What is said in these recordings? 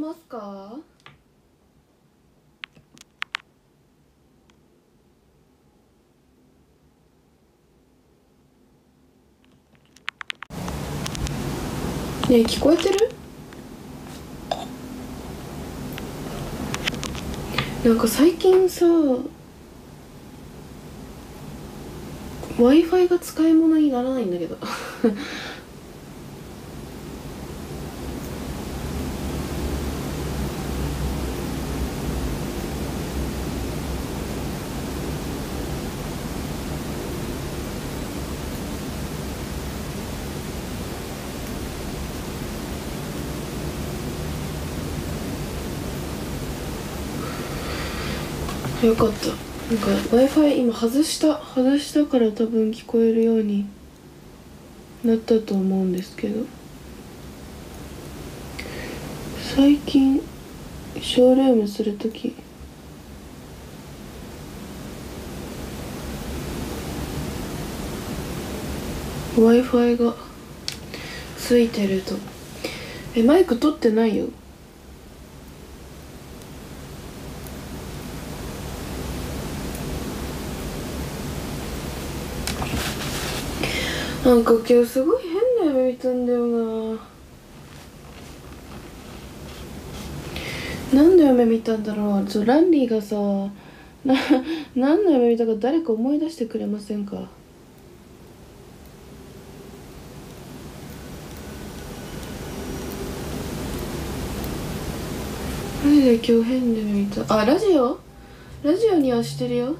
ますか？ねえ、聞こえてる？なんか最近さ Wi-Fi が使い物にならないんだけどよかった。なんか Wi-Fi 今外したから多分聞こえるようになったと思うんですけど、最近ショールームするとき Wi-Fi がついてるとマイク取ってないよ。なんか今日すごい変な夢見たんだよな。なんで夢見たんだろう。ランリーがさ、何の夢見たか誰か思い出してくれませんか？マジで今日変な夢見た。あ、ラジオにはしてるよ。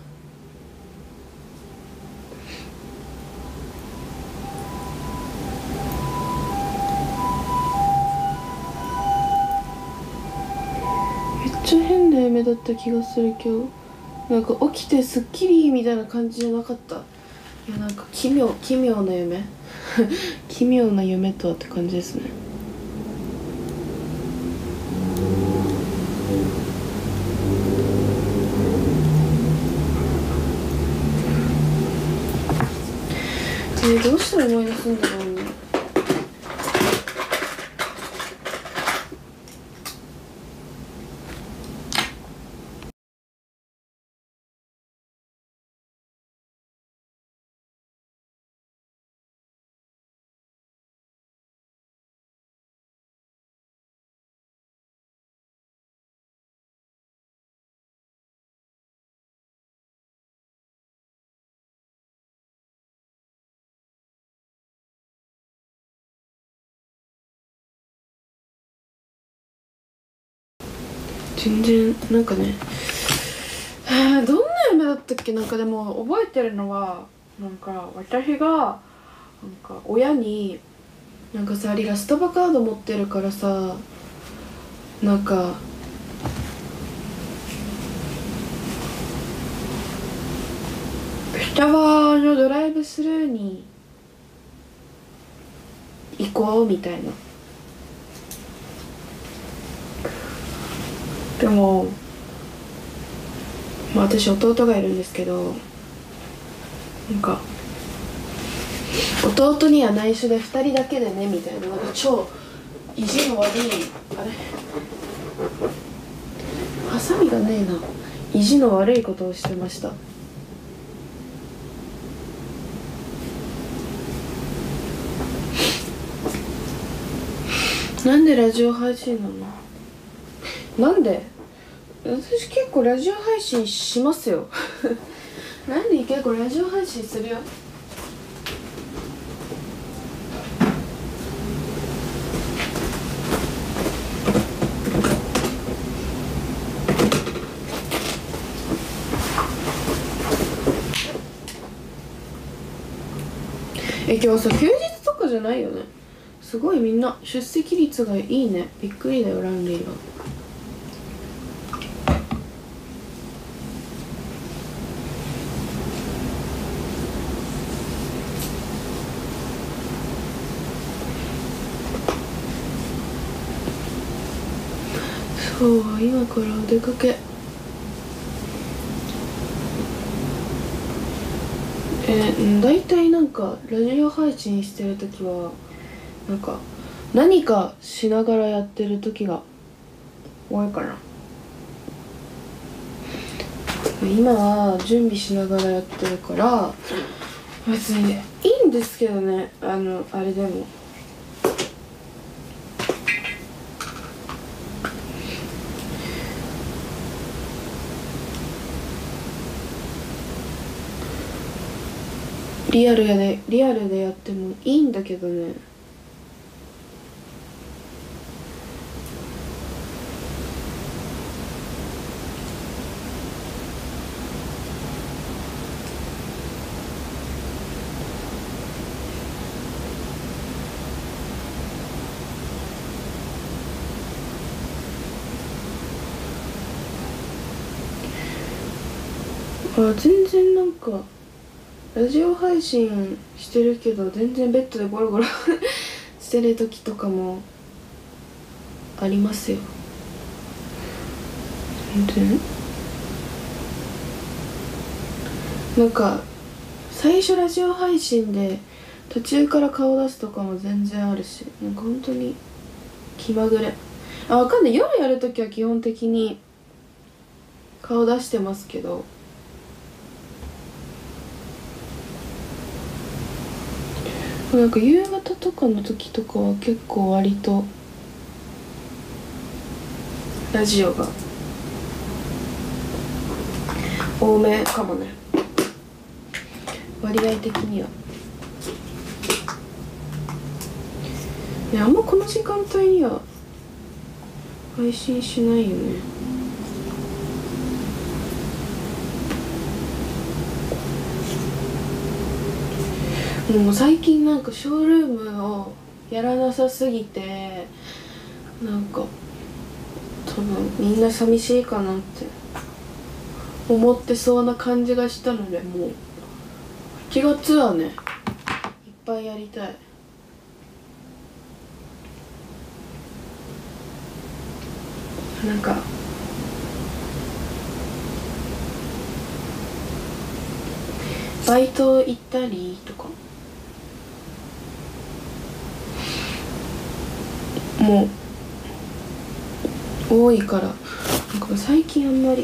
めっちゃ変な夢だった気がする今日。なんか起きてスッキリみたいな感じじゃなかった。いや、なんか奇妙な夢奇妙な夢とはって感じですね。どうしたら思い出すんだろうね。全然なんかね、どんな夢だったっけ。なんかでも覚えてるのは、なんか私がなんか親になんかさ、イラストバカード持ってるからさ、なんかスタバのドライブスルーに行こうみたいな。でもまあ私弟がいるんですけど、なんか弟には内緒で2人だけでねみたいな、なんか超意地の悪い、あれハサミがねえな、意地の悪いことをしてました。なんでラジオ配信なの？なんで？私結構ラジオ配信しますよなんで結構ラジオ配信するよ。今日さ休日とかじゃないよね。すごいみんな出席率がいいね。びっくりだよランリーは。そう今からお出かけ。だいたいなんかラジオ配信してる時はなんか何かしながらやってる時が多いかな。今は準備しながらやってるから別にいいんですけどね、あれでも。リアルでやってもいいんだけどね。全然なんかラジオ配信してるけど全然ベッドでゴロゴロしてる時とかもありますよ。全然なんか最初ラジオ配信で途中から顔出すとかも全然あるし、なんか本当に気まぐれ。わかんない。夜やるときは基本的に顔出してますけど、なんか夕方とかの時とかは結構割とラジオが多めかもね、割合的には。あんまこの時間帯には配信しないよね。もう最近なんかショールームをやらなさすぎて、なんか多分みんな寂しいかなって思ってそうな感じがしたので、もう8月はねいっぱいやりたい。なんかバイト行ったりとかもう多いから、なんか最近あんまり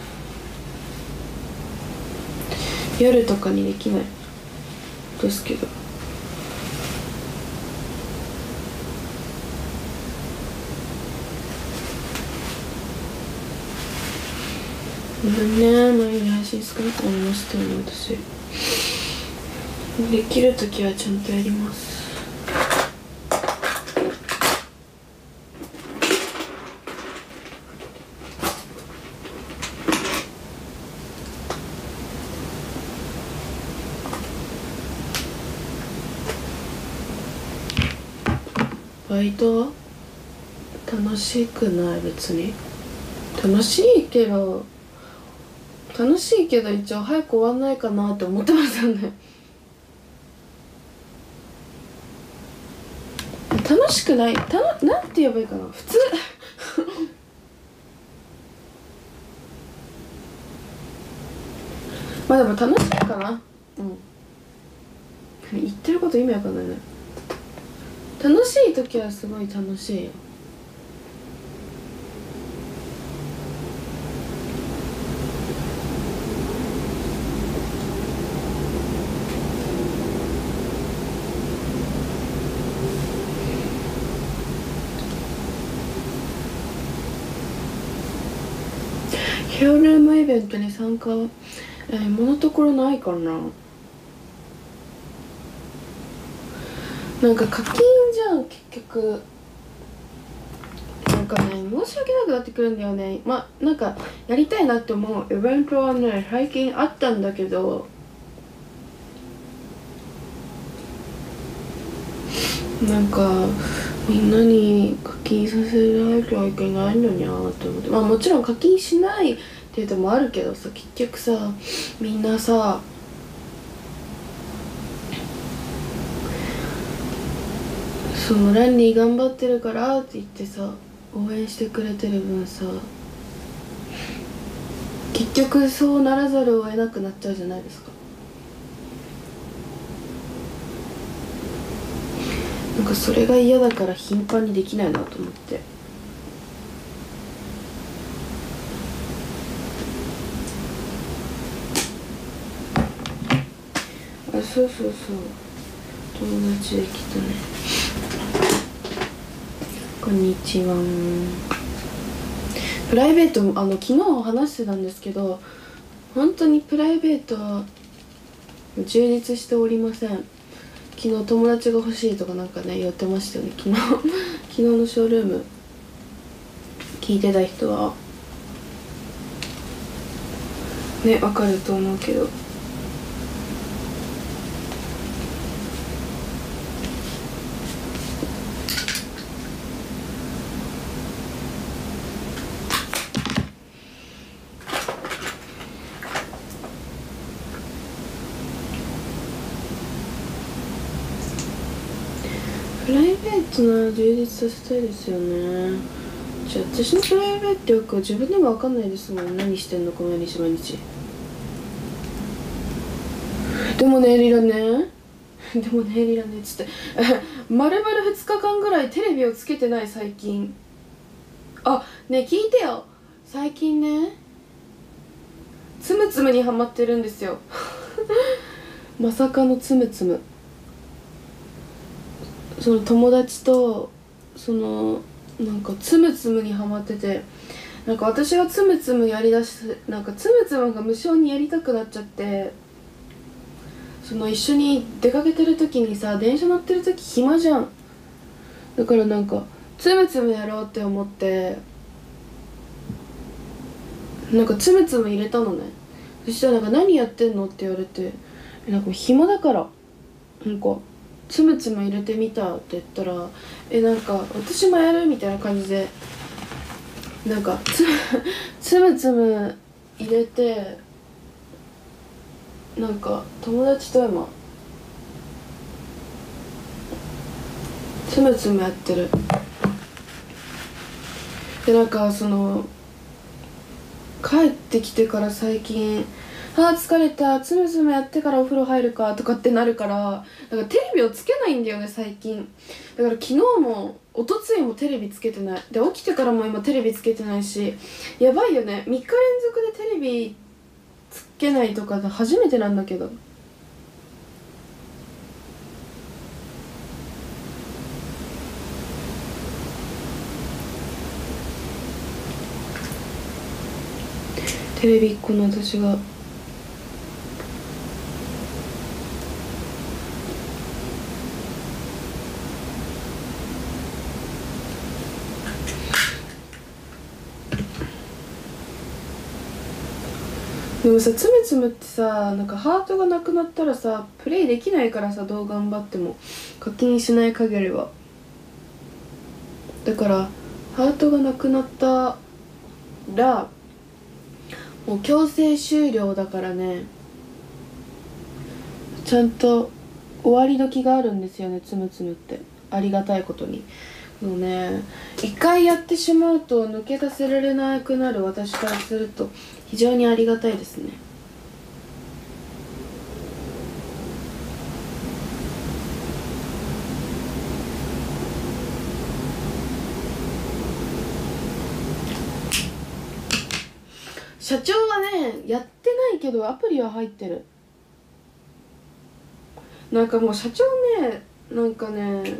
夜とかにできないですけど、毎日配信少なくなりましたよね。私できるときはちゃんとやります。バイトは楽しくない。別に楽しいけど一応早く終わんないかなって思ってますよね。楽しくない、なんて言えばいいかな、普通まあでも楽しいかな。言ってること意味わかんないね。楽しい時はすごい楽しいよ。ショールームイベントに参加は今のところないかな。なんか課金じゃん結局。なんかね申し訳なくなってくるんだよね。なんかやりたいなって思うイベントはね最近あったんだけど、なんかみんなに課金させないといけないのにゃーって思って、もちろん課金しないっていうのもあるけどさ、結局さみんなさそのランリー頑張ってるからって言ってさ応援してくれてる分さ、結局そうならざるを得なくなっちゃうじゃないですか。なんかそれが嫌だから頻繁にできないなと思って。 そうそうそう、友達できたね。こんにちは。プライベートも昨日話してたんですけど、本当にプライベートは充実しておりません。昨日友達が欲しいとかなんかね言ってましたよね。昨日のショールーム聞いてた人はねわかると思うけど、プライベートな充実させたいですよね。じゃあ私のプライベートよく自分でも分かんないですもん。何してんのか毎日毎日。でもねリラねでもねリラねっつって丸々2日間ぐらいテレビをつけてない最近。あね聞いてよ、最近ねつむつむにハマってるんですよまさかのつむつむ。その友達となんかつむつむにハマってて、なんか私がつむつむやりだしてなんかつむつむが無性にやりたくなっちゃって、一緒に出かけてる時にさ、電車乗ってる時暇じゃん。だからなんかつむつむやろうって思ってなんかつむつむ入れたのね。そしたらなんか何やってんのって言われて、なんか暇だからなんかつむつむ入れてみたって言ったら、なんか私もやるみたいな感じでなんかつむつむ入れて、なんか友達と今つむつむやってる。でなんか帰ってきてから最近疲れた、つむつむやってからお風呂入るかとかってなるから、なんかテレビをつけないんだよね最近。だから昨日も一昨日もテレビつけてないで、起きてからも今テレビつけてないし、やばいよね。3日連続でテレビつけないとか初めてなんだけど。テレビっ子の私がでもさ、つむつむってさ、なんかハートがなくなったらさプレイできないからさ、どう頑張っても課金しない限りは。だからハートがなくなったらもう強制終了だからね。ちゃんと終わり時があるんですよね、つむつむって。ありがたいことに。もうね、一回やってしまうと抜け出せられなくなる私からすると非常にありがたいですね。社長はねやってないけどアプリは入ってる。なんかもう社長ね、なんかね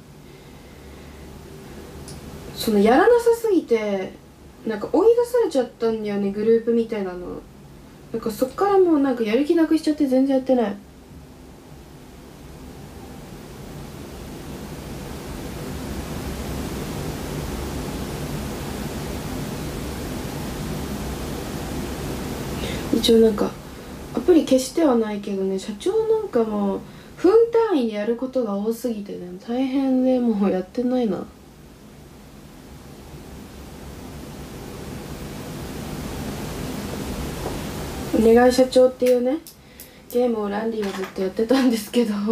やらなさすぎてなんか追い出されちゃったんだよね、グループみたいなの。なんかそっからもうなんかやる気なくしちゃって全然やってない。一応なんかアプリ消してはないけどね、社長なんかもう分単位でやることが多すぎてね大変でもうやってないな。お願い社長っていうねゲームをランディはずっとやってたんですけど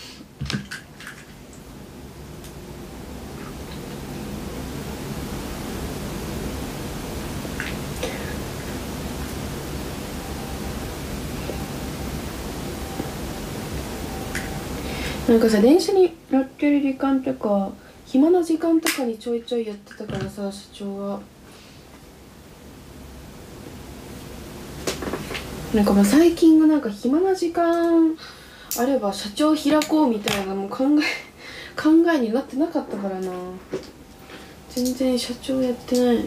なんかさ、電車に乗ってる時間とか暇な時間とかにちょいちょいやってたからさ、社長はなんか最近はなんか暇な時間あれば社長開こうみたいなもう考えになってなかったからな。全然社長やってない。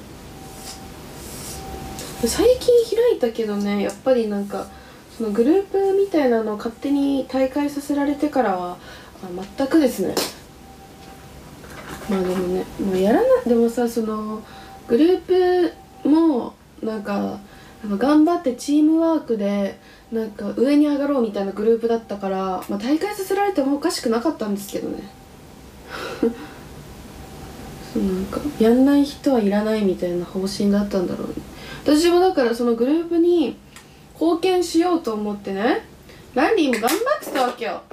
最近開いたけどね、やっぱりなんかそのグループみたいなのを勝手に大会させられてからは全くですね。まあでもね、もうやらなでもさ、そのグループもなんか頑張ってチームワークでなんか上に上がろうみたいなグループだったから、まあ、大会させられてもおかしくなかったんですけどねそうなんかやんない人はいらないみたいな方針だったんだろうね。私もだからそのグループに貢献しようと思ってね、ランディも頑張ってたわけよ。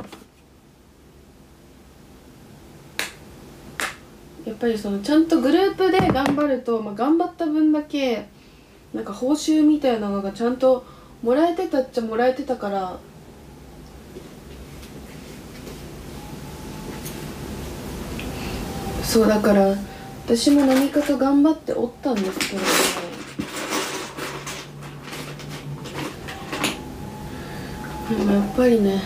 やっぱりそのちゃんとグループで頑張ると、まあ、頑張った分だけなんか報酬みたいなのがちゃんともらえてたっちゃもらえてたから、そうだから私も何かと頑張っておったんですけれども、でもやっぱりね、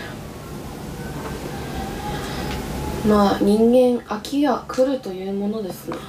まあ人間飽きが来るというものですね。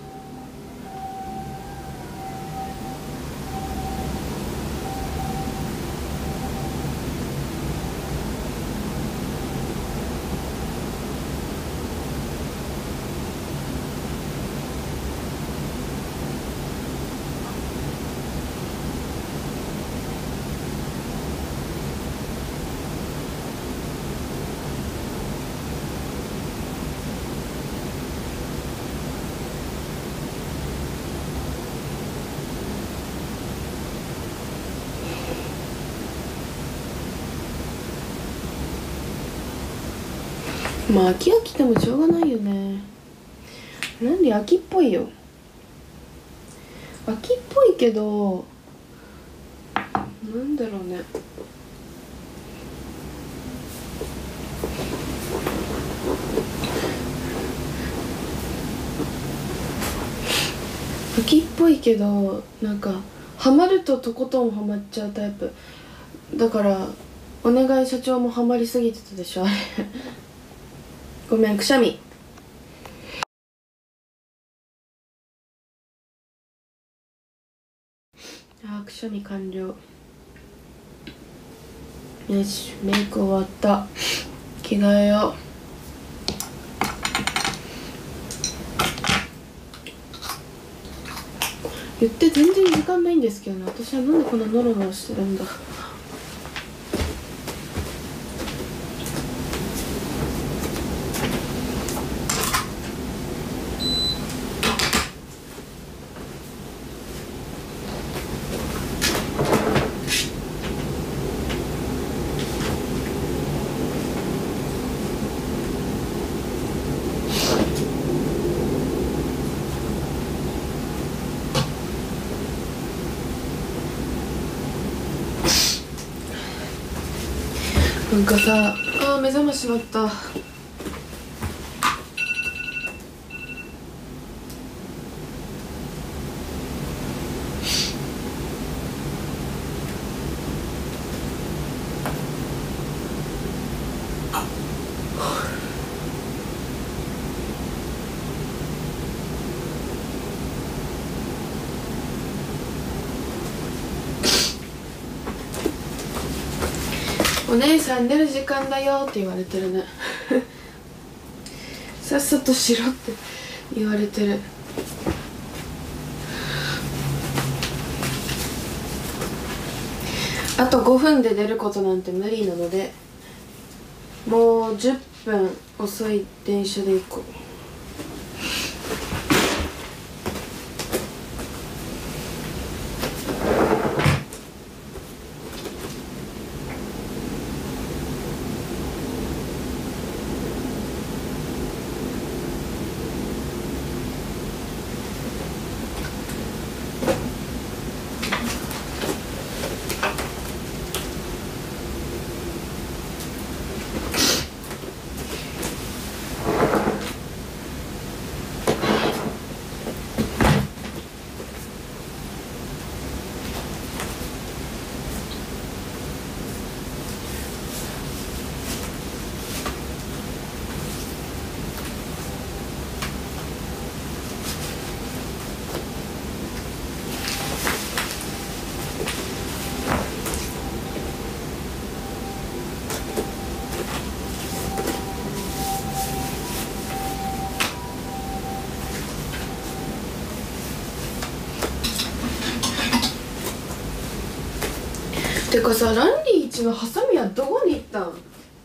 まあ飽き飽きてもしょうがないよね。なんで秋っぽいよ。秋っぽいけどなんだろうね、秋っぽいけどなんかハマるととことんハマっちゃうタイプだから。お願い社長もハマりすぎてたでしょあれごめん、くしゃみ。くしゃみ完了。よし、メイク終わった。着替えよう。言って全然時間ないんですけどね。私はなんでこんなノロノロしてるんだ。なんかさ、目覚ましまった。お姉さん寝る時間だよって言われてるねさっさとしろって言われてる。あと5分で出ることなんて無理なので、もう10分遅い電車で行こう。 てかさ、ランリー1のハサミはどこに行ったん？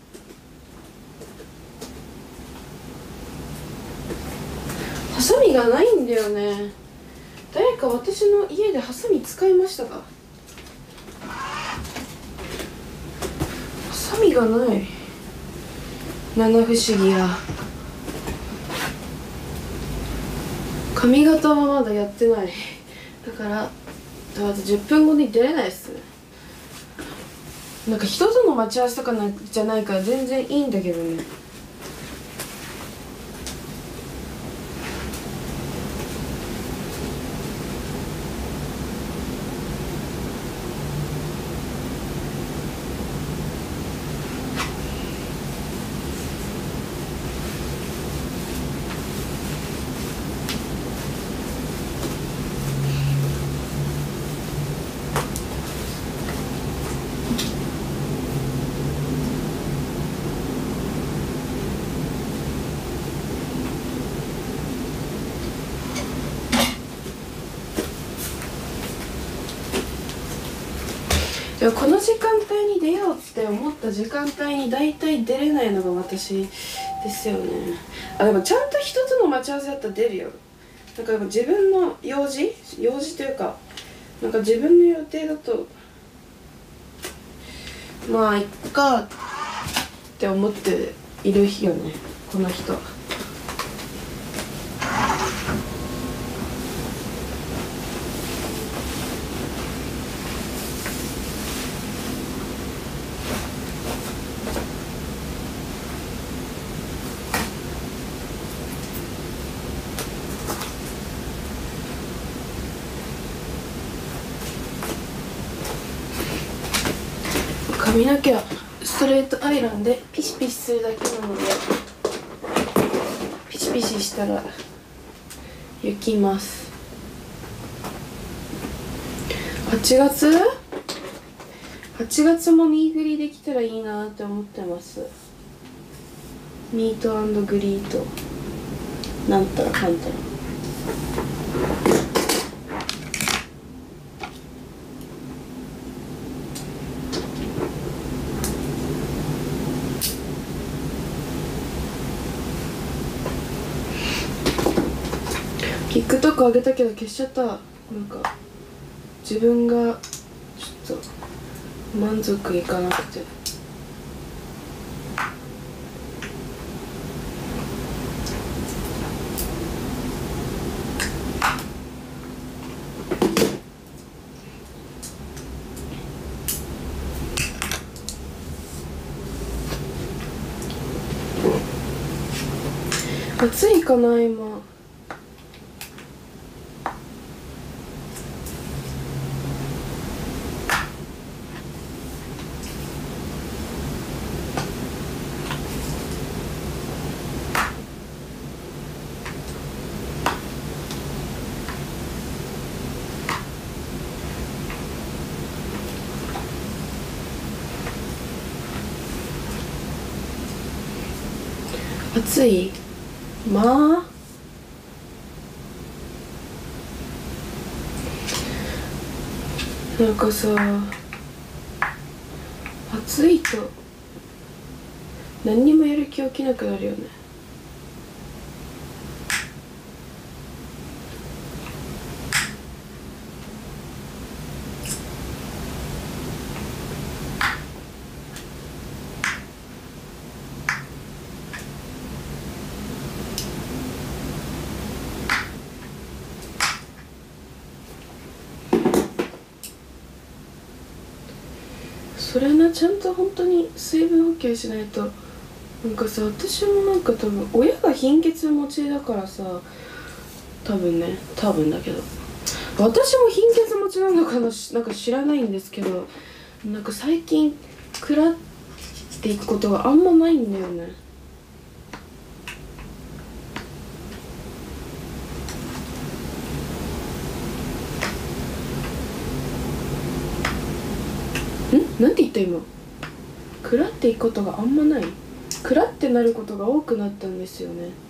ハサミがないんだよね。誰か私の家でハサミ使いましたか？ハサミがない。七不思議や。髪型はまだやってない。だからあと10分後に出れないっすね。なんか人との待ち合わせとかじゃないから全然いいんだけどね。でもこの時間帯に出ようって思った時間帯に大体出れないのが私ですよね。あ、でもちゃんと人との待ち合わせだったら出るよ。なんかでも自分の用事というか、なんか自分の予定だとまあいっかって思っている日よね、この人。髪の毛はストレートアイロンでピシピシするだけなので、ピシピシしたら行きます。8月もミーグリできたらいいなって思ってます。ミート&グリートなんたらかんたら。TikTok 上げたけど消しちゃった。なんか自分がちょっと満足いかなくて。暑いかな今。暑い？まあなんかさ、暑いと何にもやる気起きなくなるよね。それな、ちゃんと本当に水分補給しないと。なんかさ、私もなんか多分親が貧血持ちだからさ、多分だけど、私も貧血持ちなのかな、なんか知らないんですけど、なんか最近食らっていくことがあんまないんだよね。なんて言った今。食らっていくことがあんまない。食らってなることが多くなったんですよね。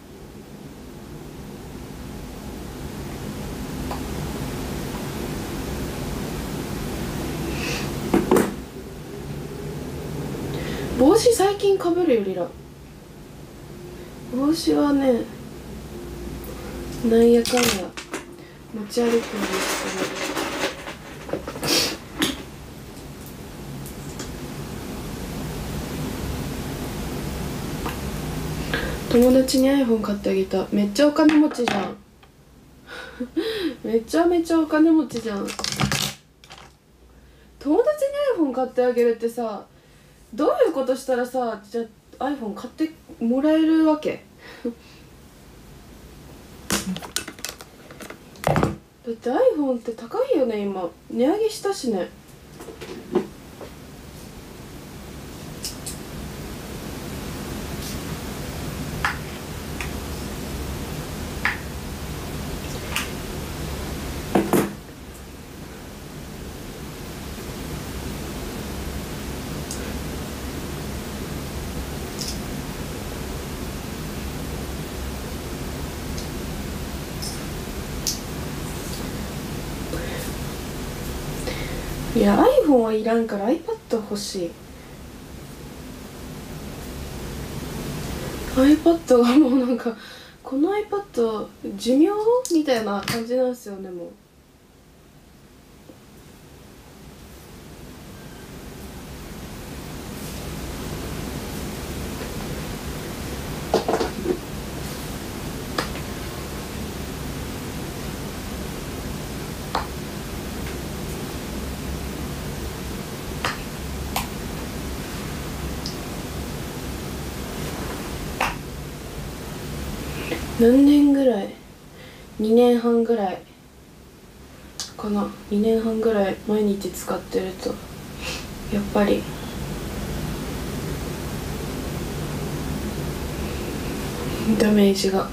帽子最近かぶるよりら。帽子はね、なんやかんや持ち歩くんですけど、友達に iPhone 買ってあげた。めっちゃお金持ちじゃんめちゃめちゃお金持ちじゃん。友達に iPhone 買ってあげるってさ、どういうことしたらさ、じゃあ iPhone 買ってもらえるわけだって iPhone って高いよね。今値上げしたしね。いや iPhone はいらんから iPad 欲しい。 iPad がもうなんか、この iPad 寿命みたいな感じなんですよね。もう何年ぐらい、2年半ぐらいかな。2年半ぐらい毎日使ってるとやっぱりダメージが。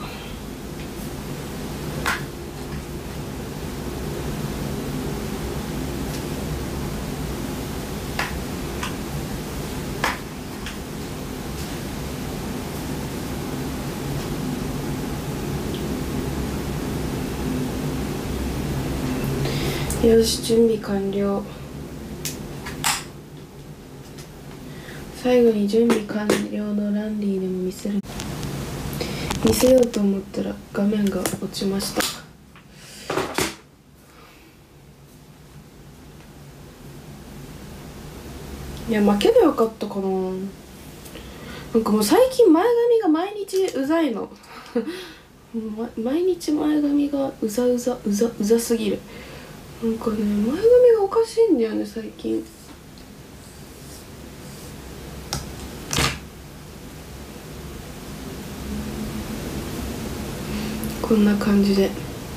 よし、準備完了。最後に準備完了のランディでも見せようと思ったら画面が落ちました。いや、負けばよかったかな。なんかもう最近前髪が毎日うざいの毎日前髪がうざすぎる。なんかね、前髪がおかしいんだよね最近。こんな感じで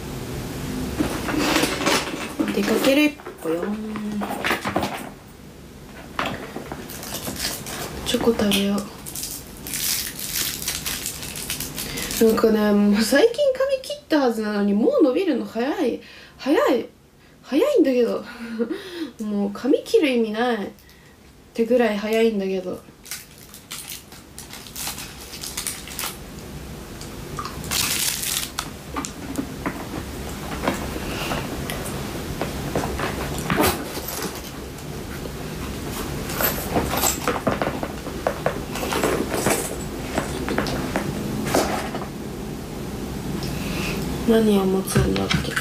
出かけるぽよん。チョコ食べよう。なんかね、もう最近髪切ったはずなのにもう伸びるの早いんだけどもう髪切る意味ないってぐらい早いんだけど。何を持つんだっけ。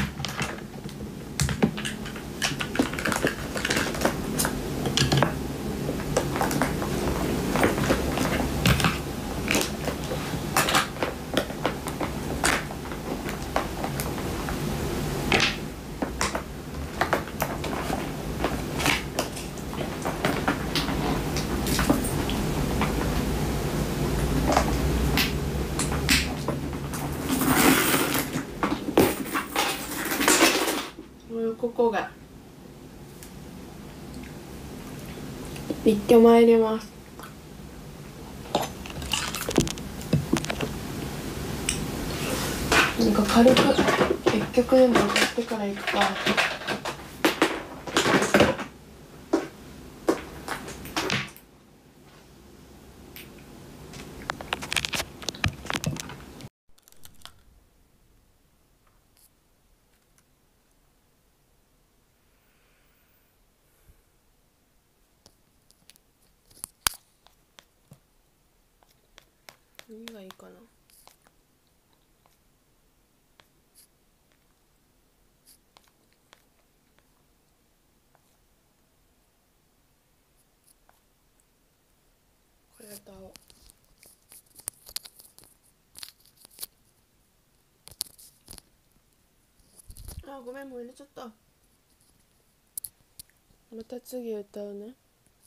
ここが行ってまいります。なんか軽く結局でも買ってから行くか。 何がいいかな。これと青。あ、ごめん、もう入れちゃった。また次歌うね。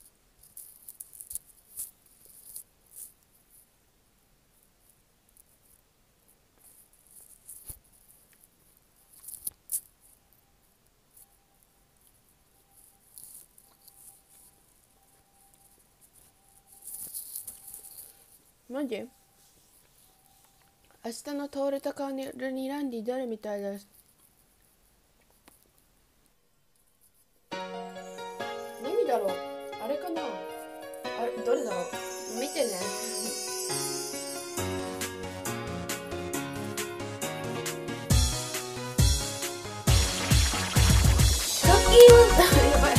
マジ？明日の倒れたカーネルにランディ出るみたいです。何だろう、あれかな、あれどれだろう、見てね。やばい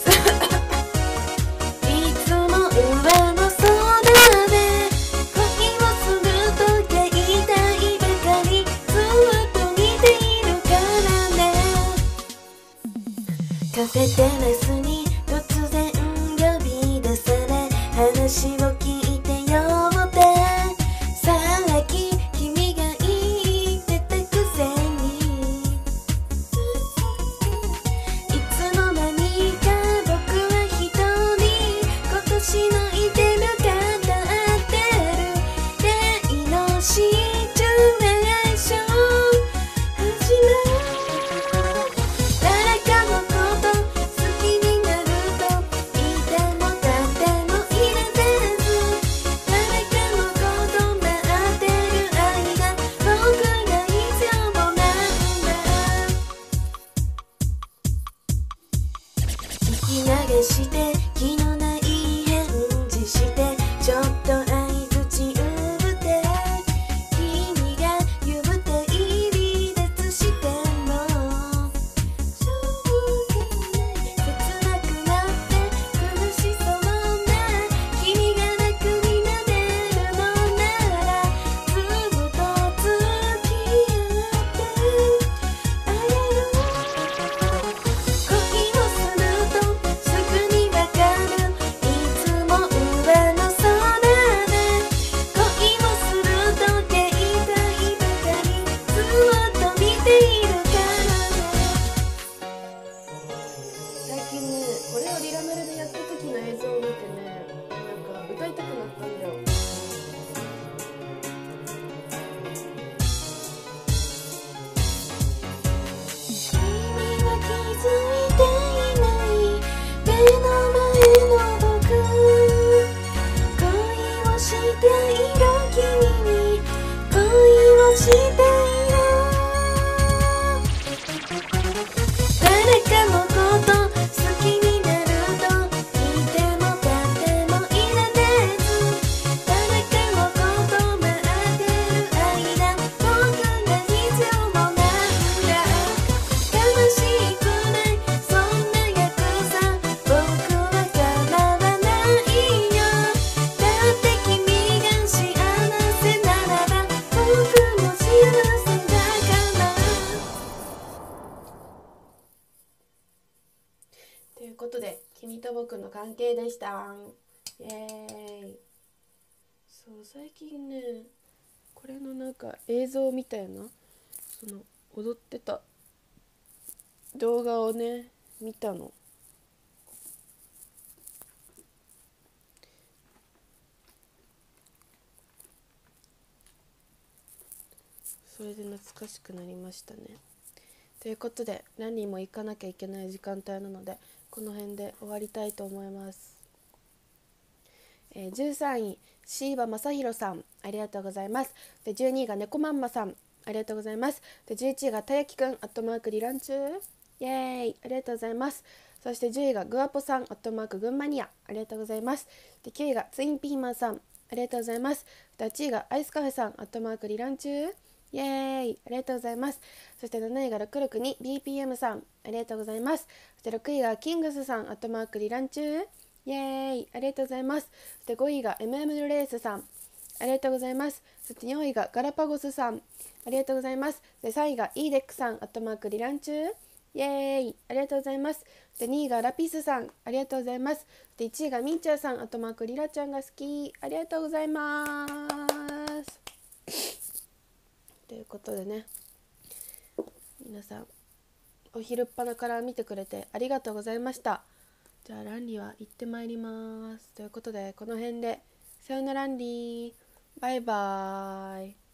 いつも上の空で恋をすると言いたいばかりずっと見ているからね。カフェテラスに突然呼び出され話を聞いてよってさっき君が言ってたくせにいつの間にか僕は一人今年のいてるかたってる例のシチュエーション始まる。誰かのこと好きになるといても立ってもいられず誰かのこと待ってる間僕が必要もなんだ。聞き流して気のない返事してちょっと相づち打って君が言うて入り列してもしょうがない切なくなって苦しそうな君が楽になれるのならずっと付き合ってあげる。恋をするとすぐにわかるいつも上の空で恋をすると言いたいばかりずっと見ているからね。最近ね、これをリラメルでやった時の映像を見てね、なんか歌いたくなったんだよ。君は気づいていない目の前の僕恋をしている君に恋をしている。誰かのこと好きになるといても立ってもいられず誰かのこと待ってる間僕が必要もなんだ。悲しくないそんな約束僕は叶わないよ。だって君が幸せならば僕も幸せだからということで君と僕の関係でした。イエーイ。そう最近ねこれのなんか映像みたいなその踊ってた動画をね見たの。それで懐かしくなりましたね。ということで何人も行かなきゃいけない時間帯なのでこの辺で終わりたいと思います。13位椎葉正宏さんありがとうございます。で12位が猫まんまさんありがとうございます。で11位がたやきくんアットマークリラン中イエーイありがとうございます。そして10位がグアポさんアットマーク群馬ニアありがとうございます。で9位がツインピーマンさんありがとうございます。で8位がアイスカフェさんアットマークリラン中イエーイありがとうございます。そして7位が662 BPM さんありがとうございます。そして6位がキングスさんアットマークリラン中イエーイありがとうございます。そして5位が MM レースさんありがとうございます。そして4位がガラパゴスさん、ありがとうございます。で3位がイーデックさん、アットマークリラン中、イエーイ、ありがとうございます。で2位がラピスさん、ありがとうございます。で1位がミンチャーさん、アットマークリラちゃんが好き、ありがとうございます。ということでね、皆さんお昼っぱなから見てくれてありがとうございました。じゃあランリーは行ってまいります。ということでこの辺でさよならランリー、バイバーイ。